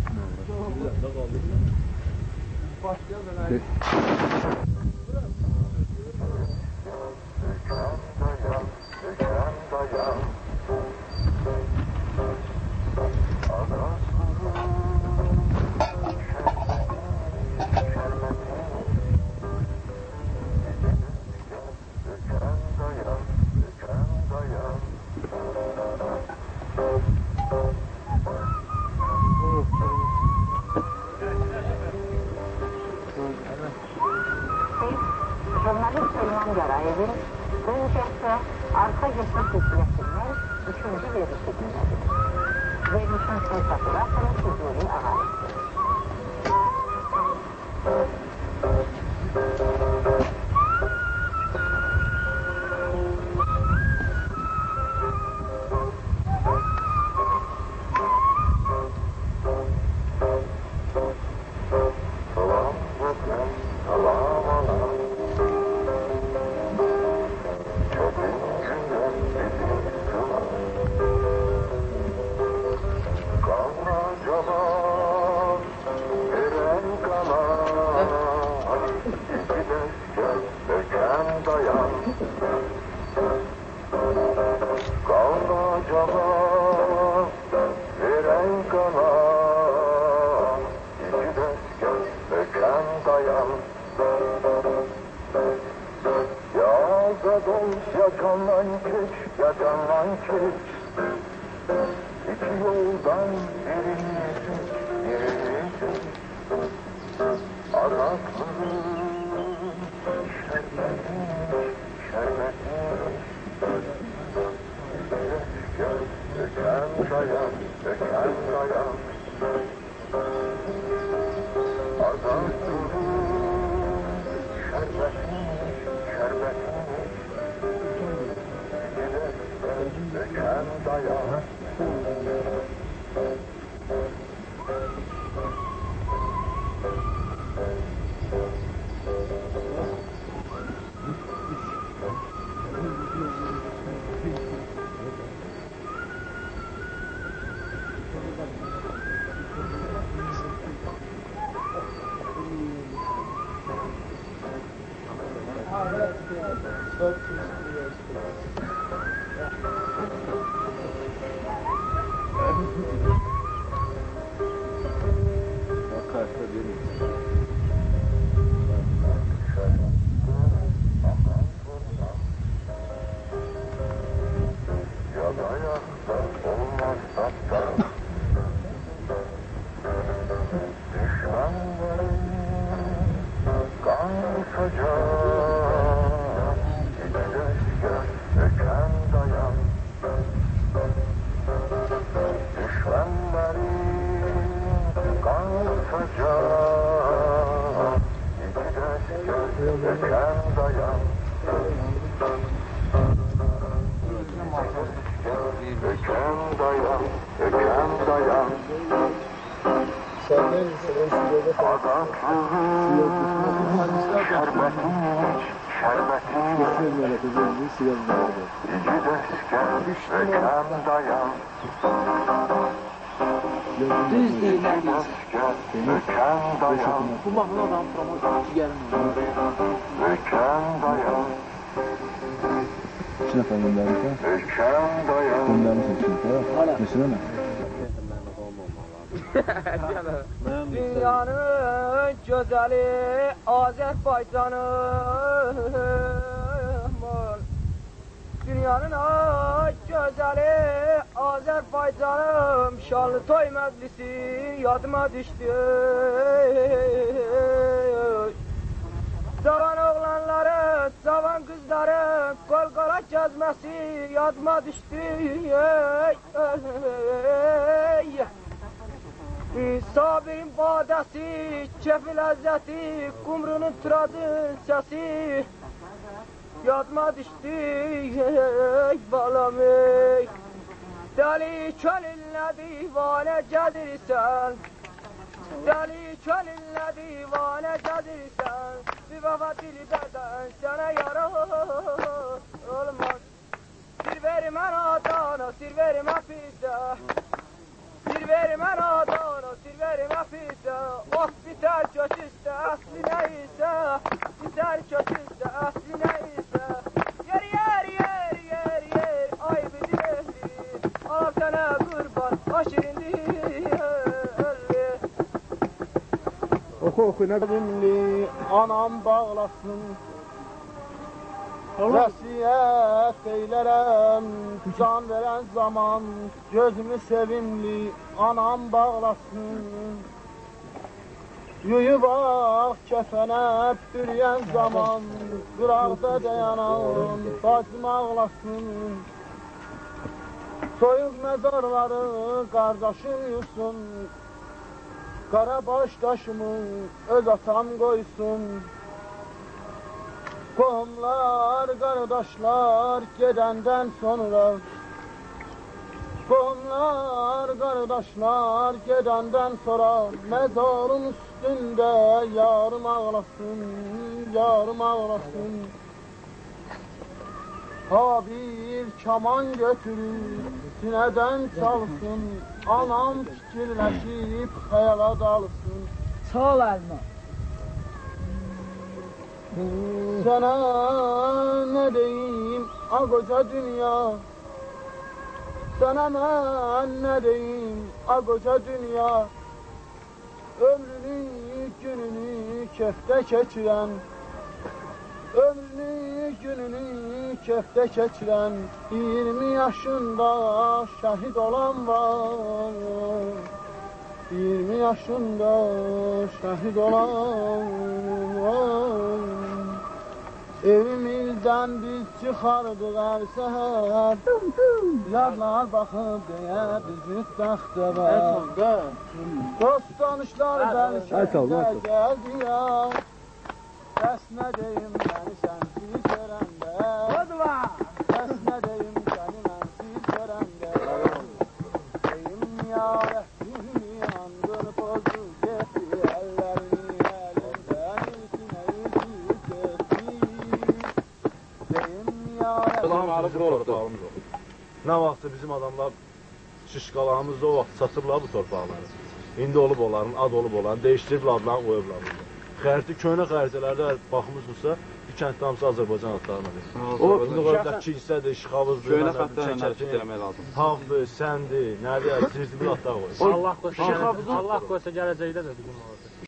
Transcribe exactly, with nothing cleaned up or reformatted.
Jurnalist olmam görevim, öncelikle arka geçmek hizmetinin üçüncü verisi dinledim. Verilişin sensatı ve sensizliğin ahalisi. Yakandan geç, yakandan geç. İki yoldan birini, birini Arakların şerbeti, şerbeti Gel, döken dayan, döken dayan Arakların şerbeti, şerbeti Döken dayan Düz değil neredeyse. Bu mahnı adam promosyon gelmiyor. İçine falan göndermişler. Göndermişler çünkü. Düşünün mü? Dünyanın güzeli Azerbaycan'ım. Dünyanın güzeli Azerbaycan'ım. Şanlı toy meclisi yadıma düştü. Cavan oğlanları, cavan kızları kol kola gezmesi yadıma düştü. Sabirin badesi, kefi lezzeti, kumrunun tıradı sesi yadıma düştü ey balam ey. Deli çölünle divane gedirsen, deli çölünle divane gedirsen, bir vefa dilberden sana yara olmaz. Sir vermen adana, sir vermen pizza, sir vermen adana, sir vermen oxu nə Sevimli anam bağlasın. Vəsiyyət eylərəm can verən zaman, gözümü sevimli anam bağlasın. Yuyub ağ kəfənə bürüyən zaman, qıraqda dayanan bacım ağlasın. Soyuq məzarları qardaşım yusun, qara baş daşımı öz atam qoysun. Qohumlar, qardaşlar gedəndən sonra, Qohumlar, qardaşlar gedəndən sonra, məzarın üstündə yarım ağlasın, yarım ağlasın. Ha bir kaman götürüb sinədən çalsın, anam fikirləşib xəyala dalsın. Sağ ol Əlma. Sənə nə deyim, a qoca dünya, Sənə mən nə deyim, a qoca dünya, ömrünü, gününü kefdə keçirən, ömrünü, gününü kefdə keçirən, iyirmi yaşında şəhid olan var, iyirmi yaşında şəhid olan var. Evimizdən biz çıxardıq hər səhər, yadlar baxıb deyə düzük bəxtə var. Dost tanışlar bəlkədə gəldiyəm, bəs nə deyim məni sənsiz görəndə, bəs nə deyim səni mənsiz görəndə, deyim ya rəhbimi yandır pozu getdi, əllərini əlimdən ilsinə yüzüb getdi, deyim ya rəhbimi. Nə vaxtı bizim adamlar şişqalarımızda o vaxt satıblar bu torpaqları. İndi olub onların, ad olub onların, değişdirib adlarını qoyublar. Xərti, köhnə xəritələrdə baxmışsınızsa, bu kənddə hamısı Azərbaycan adlarınadır. O, qoyublar kilsədir, işğavızdır, köhnə xətlərlə hərəkət eləmək lazım. Tağdır, səndir, nədir, zirzibil adlar qoyub. Allah qoysa, Allah qoysa gələcəkdə də bizim olur.